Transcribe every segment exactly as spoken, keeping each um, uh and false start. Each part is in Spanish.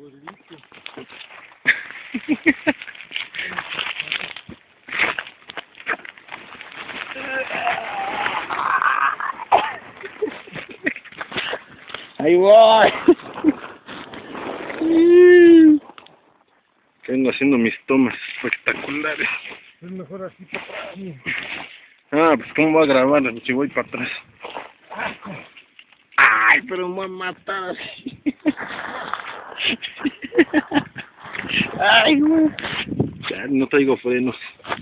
abuelito. Ahí voy. Vengo haciendo mis tomas espectaculares. Es mejor así para atrás. Ah, pues cómo voy a grabar si voy para atrás. Ay, pero me voy a matar así. Ay, güey. Ya no traigo frenos.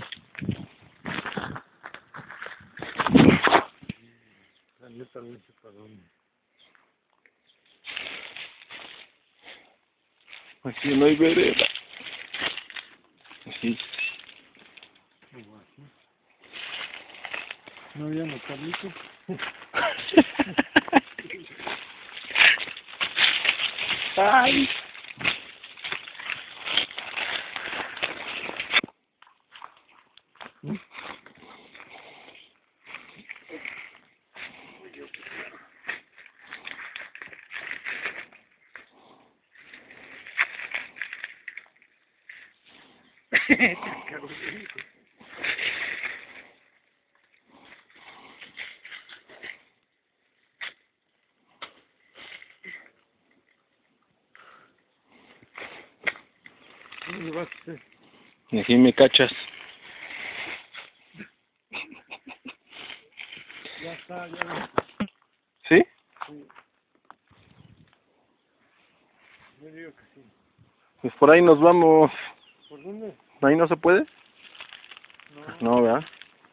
La neta no sé para dónde. Aquí no hay vereda. Así. Como así. No había no, Carlito. Ay. ¿Dónde vas a hacer? Y así me cachas. Ya está, ya va. ¿Sí? Sí. Yo digo que sí. Pues por ahí nos vamos. ¿Por dónde? ¿Ahí no se puede? No. No, ¿verdad?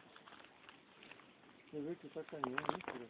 Se ve que está cañón, ¿eh? Pero...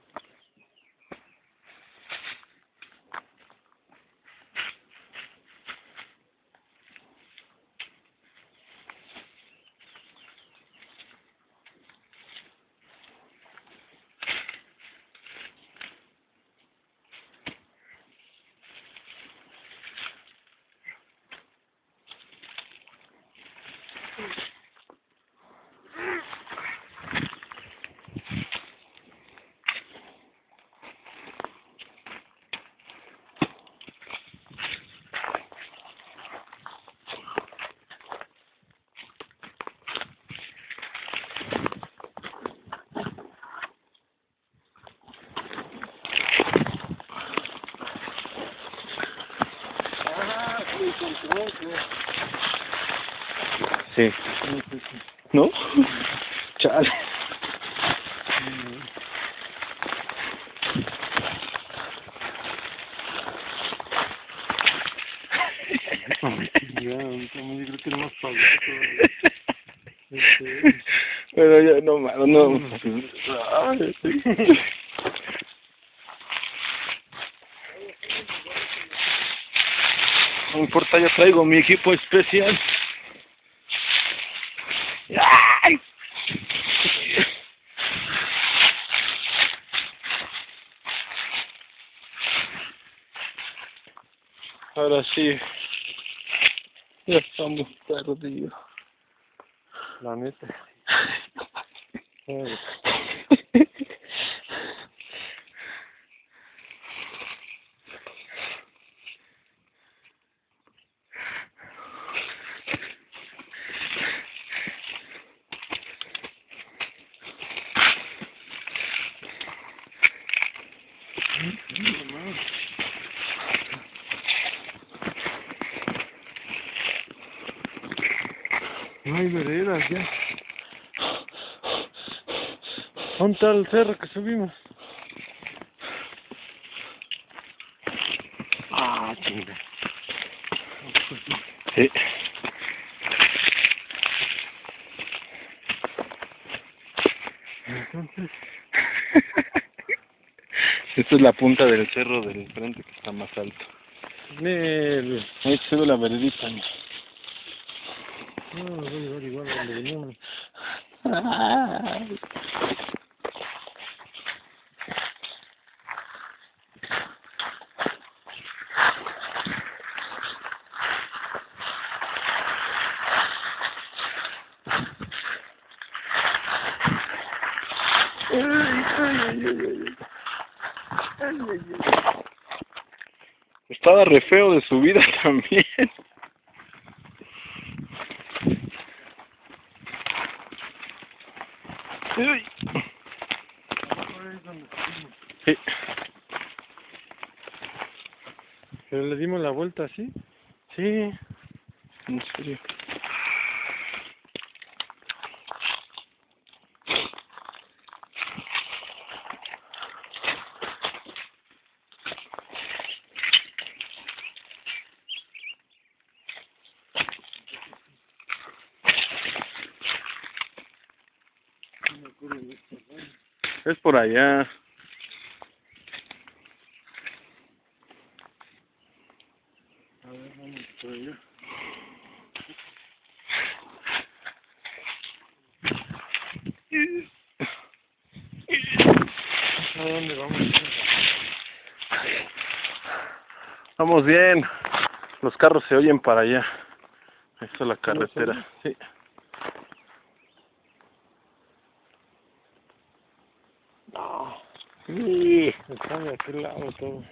Ah, sí, con tronco. Sí. ¿No? Chale. Ya, yo creo que no más pagó este... Pero ya no, mano, no. Ay, sí. No importa, yo traigo mi equipo especial. ¡Ay! Ahora sí, ya estamos perdidos. La neta. Eh, No hay veredas ya. ¿Dónde está el cerro que subimos? Ah, chinga. Sí. Entonces... Esta es la punta del cerro del frente que está más alto. Nel. Ahí se ve la veredita. No, voy a llevar igual a donde veníamos. Ay. Estaba re feo de subida también. Uy. Sí. ¿Pero le dimos la vuelta así? Sí, en serio. Es por allá. A ver, vamos por allá. ¿A dónde vamos? Vamos bien. Los carros se oyen para allá. Ahí está la carretera. Sí. No. Sí. Está de aquel lado todo.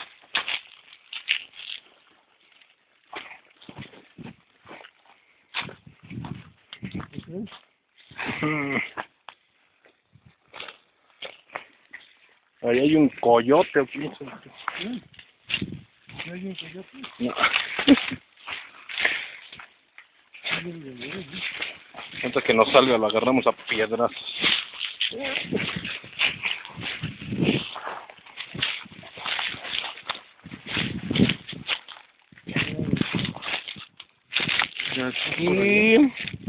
Ahí hay un coyote. ¿O qué? ¿No hay un coyote? No. Antes que nos salga lo agarramos a piedras. Aquí.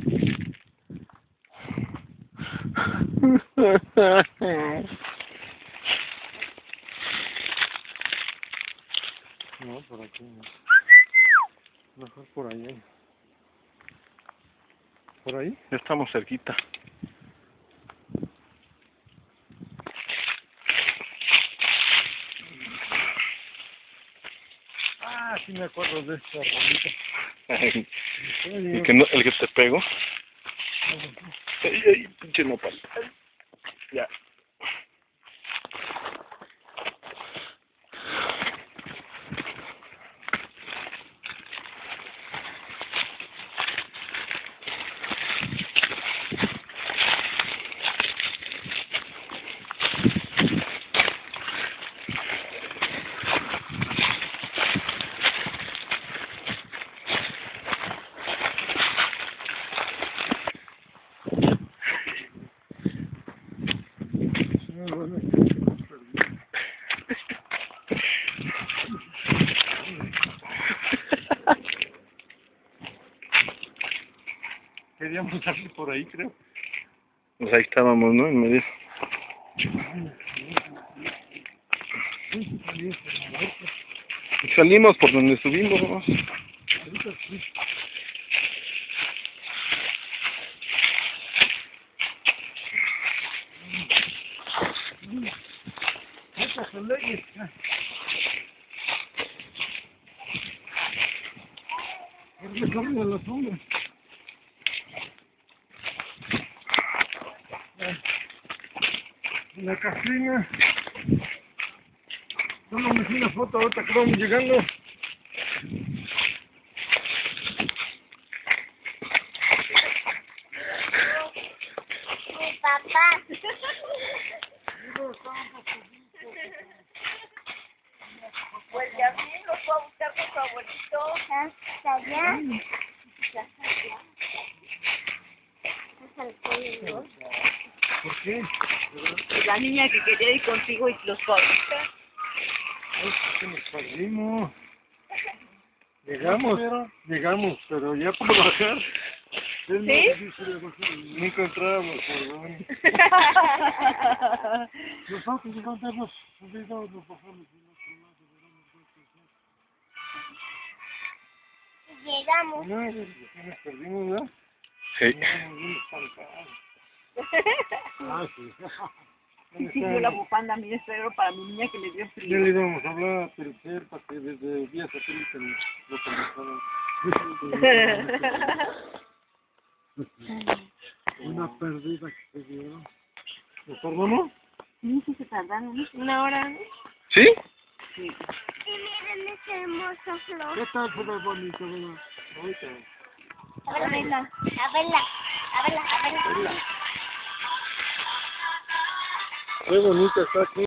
No, por aquí no. Mejor por allá. ¿Por ahí? Ya estamos cerquita. Ah, sí me acuerdo de esta arbolito. el, que no, el que te pegó. Ay, ay, pinche nopal. Ya. Queríamos salir por ahí, creo. Pues ahí estábamos, ¿no? En medio. Salimos por donde subimos. Estas son leyes. ¿Por qué cambian las sombras? La casina. Solo me hice una foto ahorita que vamos llegando. Mi papá. Pues ya bien, lo fue a buscar con su abuelito. Hasta allá. Hasta el pueblo. ¿Por qué? La niña que quería ir contigo y los pobres. Es que nos perdimos. Llegamos, llegamos, pero ya para bajar. Es ¿Sí? más difícil de bajar. No encontrábamos por dónde. Nosotros encontramos, olvidamos, nos bajamos en otro lado, Llegamos. no, ya nos perdimos, ¿verdad? Sí. Estamos bien espantados. Ah, sí. Y sirvió la bufanda a mi suegro para mi niña que le dio Ya frío. le íbamos a hablar a Telcel para que desde vía satélite lo conectaran. Una perdida que se dio. ¿Nos tardamos? Sí, sí se tardaron, ¿no? Una hora, ¿no? ¿Sí? Sí. miren ese hermoso flor. ¿Qué tal súper bonito, verdad? Ahorita. A verla, a verla, a verla, a verla. Qué bonita está aquí.